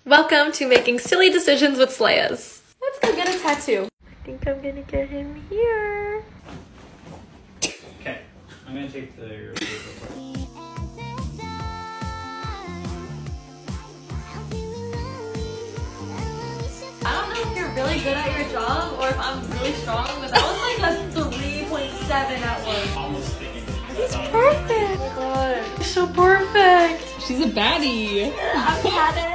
Welcome to Making Silly Decisions with Slayas. Let's go get a tattoo. I think I'm gonna get him here. Okay, I'm gonna take the I don't know if you're really good at your job or if I'm really strong, but that was like a 3.7 at work. almost thinking. He's perfect. Oh my god. He's so perfect. She's a baddie. I'm at it.